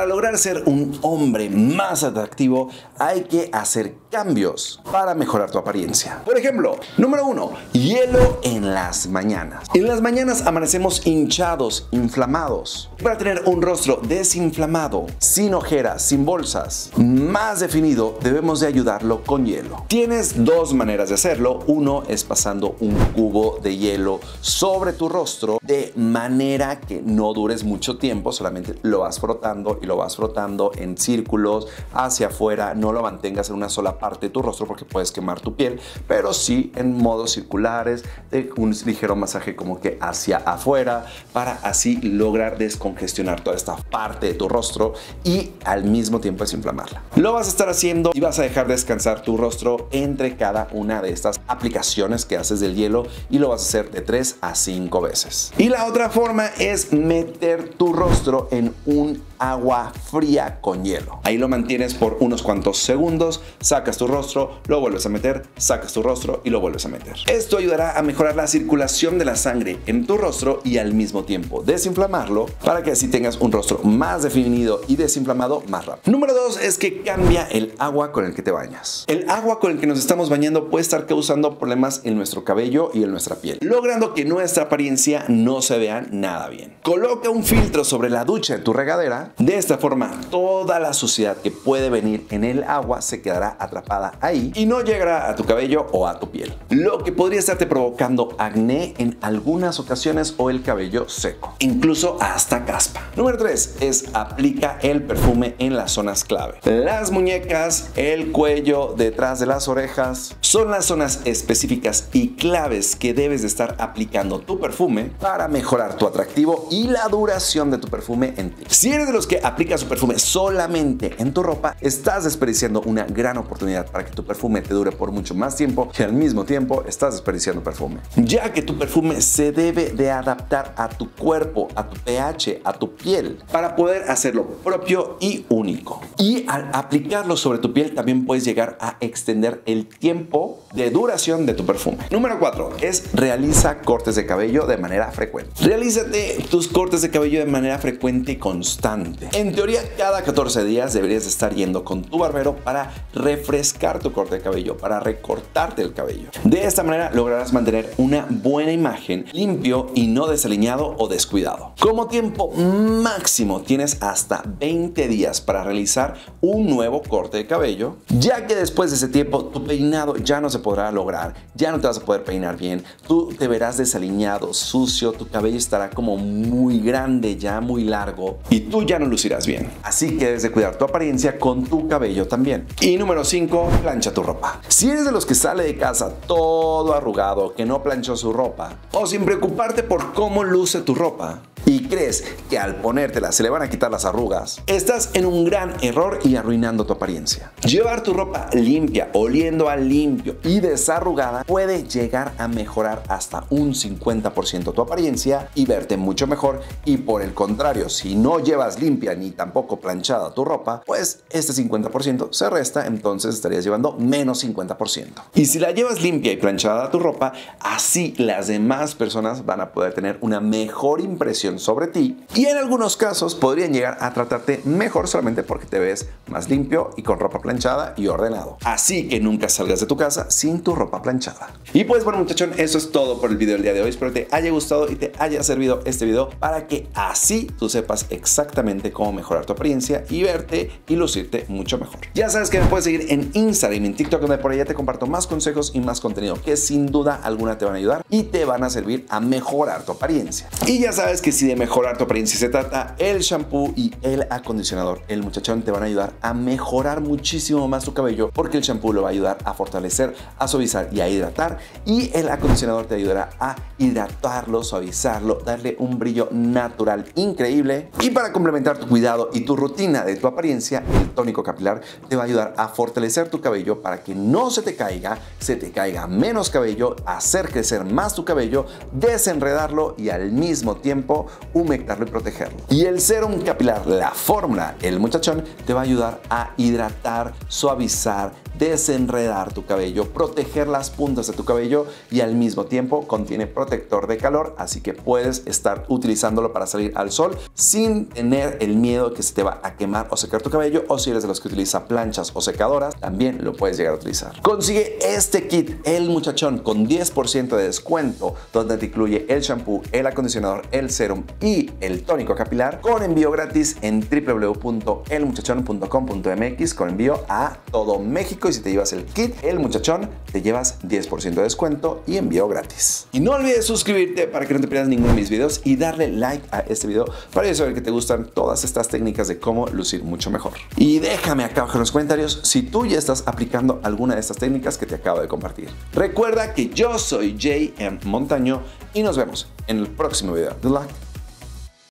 Para lograr ser un hombre más atractivo, hay que hacer cambios para mejorar tu apariencia. Por ejemplo, número 1, hielo en las mañanas. En las mañanas amanecemos hinchados, inflamados. Para tener un rostro desinflamado, sin ojeras, sin bolsas, más definido, debemos de ayudarlo con hielo. Tienes dos maneras de hacerlo. Uno es pasando un cubo de hielo sobre tu rostro de manera que no dures mucho tiempo, solamente lo vas frotando y lo vas frotando en círculos hacia afuera. No lo mantengas en una sola parte de tu rostro porque puedes quemar tu piel, pero sí en modos circulares, de un ligero masaje como que hacia afuera, para así lograr descongestionar toda esta parte de tu rostro y al mismo tiempo desinflamarla. Lo vas a estar haciendo y vas a dejar descansar tu rostro entre cada una de estas aplicaciones que haces del hielo, y lo vas a hacer de 3 a 5 veces. Y la otra forma es meter tu rostro en un agua fría con hielo. Ahí lo mantienes por unos cuantos segundos, sacas tu rostro, lo vuelves a meter, sacas tu rostro y lo vuelves a meter. Esto ayudará a mejorar la circulación de la sangre en tu rostro y al mismo tiempo desinflamarlo, para que así tengas un rostro más definido y desinflamado más rápido. Número 2 es que cambia el agua con el que te bañas. El agua con el que nos estamos bañando puede estar causando problemas en nuestro cabello y en nuestra piel, logrando que nuestra apariencia no se vea nada bien. Coloca un filtro sobre la ducha de tu regadera. De esta forma, toda la suciedad que puede venir en el agua se quedará atrapada ahí y no llegará a tu cabello o a tu piel, lo que podría estarte provocando acné en algunas ocasiones o el cabello seco, incluso hasta caspa. Número 3 es aplica el perfume en las zonas clave. Las muñecas, el cuello, detrás de las orejas son las zonas específicas y claves que debes de estar aplicando tu perfume para mejorar tu atractivo y la duración de tu perfume en ti. Si eres de los que aplica su perfume solamente en tu ropa, estás desperdiciando una gran oportunidad para que tu perfume te dure por mucho más tiempo, y al mismo tiempo estás desperdiciando perfume, ya que tu perfume se debe de adaptar a tu cuerpo, a tu pH, a tu piel, para poder hacerlo propio y único. Y al aplicarlo sobre tu piel también puedes llegar a extender el tiempo de duración de tu perfume. Número 4 es realiza cortes de cabello de manera frecuente. Realízate tus cortes de cabello de manera frecuente y constante. En teoría, cada 14 días deberías estar yendo con tu barbero para refrescar tu corte de cabello, para recortarte el cabello. De esta manera lograrás mantener una buena imagen, limpio y no desaliñado o descuidado. Como tiempo máximo tienes hasta 20 días para realizar un nuevo corte de cabello, ya que después de ese tiempo tu peinado ya no se podrá lograr, ya no te vas a poder peinar bien, tú te verás desaliñado, sucio, tu cabello estará como muy grande, ya muy largo, y tú ya no lucirás bien. Así que debes de cuidar tu apariencia con tu cabello también. Y número 5, plancha tu ropa. Si eres de los que sale de casa todo arrugado, que no planchó su ropa, o sin preocuparte por cómo luce tu ropa, y crees que al ponértela se le van a quitar las arrugas, estás en un gran error y arruinando tu apariencia. Llevar tu ropa limpia, oliendo a limpio y desarrugada puede llegar a mejorar hasta un 50% tu apariencia y verte mucho mejor. Y por el contrario, si no llevas limpia ni tampoco planchada tu ropa, pues este 50% se resta, entonces estarías llevando menos 50%. Y si la llevas limpia y planchada tu ropa, así las demás personas van a poder tener una mejor impresión sobre ti, y en algunos casos podrían llegar a tratarte mejor solamente porque te ves más limpio y con ropa planchada y ordenado. Así que nunca salgas de tu casa sin tu ropa planchada. Y pues bueno, muchachón, eso es todo por el video del día de hoy. Espero te haya gustado y te haya servido este video para que así tú sepas exactamente cómo mejorar tu apariencia y verte y lucirte mucho mejor. Ya sabes que me puedes seguir en Instagram y en TikTok, donde por allá te comparto más consejos y más contenido que sin duda alguna te van a ayudar y te van a servir a mejorar tu apariencia. Y ya sabes que si de mejorar tu apariencia se trata, el shampoo y el acondicionador, el muchachón, te van a ayudar a mejorar muchísimo más tu cabello, porque el shampoo lo va a ayudar a fortalecer, a suavizar y a hidratar, y el acondicionador te ayudará a hidratarlo, suavizarlo, darle un brillo natural increíble. Y para complementar tu cuidado y tu rutina de tu apariencia, el tónico capilar te va a ayudar a fortalecer tu cabello para que no se te caiga menos cabello, hacer crecer más tu cabello, desenredarlo y al mismo tiempo humectarlo y protegerlo. Y el serum capilar, la fórmula, el muchachón, te va a ayudar a hidratar, suavizar, desenredar tu cabello, proteger las puntas de tu cabello y al mismo tiempo contiene protector de calor, así que puedes estar utilizándolo para salir al sol sin tener el miedo que se te va a quemar o secar tu cabello, o si eres de los que utiliza planchas o secadoras, también lo puedes llegar a utilizar. Consigue este kit, el muchachón, con 10% de descuento, donde te incluye el shampoo, el acondicionador, el serum y el tónico capilar, con envío gratis en www.elmuchachon.com.mx, con envío a todo México. Y si te llevas el kit El Muchachón, te llevas 10% de descuento y envío gratis. Y no olvides suscribirte para que no te pierdas ninguno de mis videos y darle like a este video para yo saber que te gustan todas estas técnicas de cómo lucir mucho mejor. Y déjame acá abajo en los comentarios si tú ya estás aplicando alguna de estas técnicas que te acabo de compartir. Recuerda que yo soy JM Montaño y nos vemos en el próximo video. Good luck.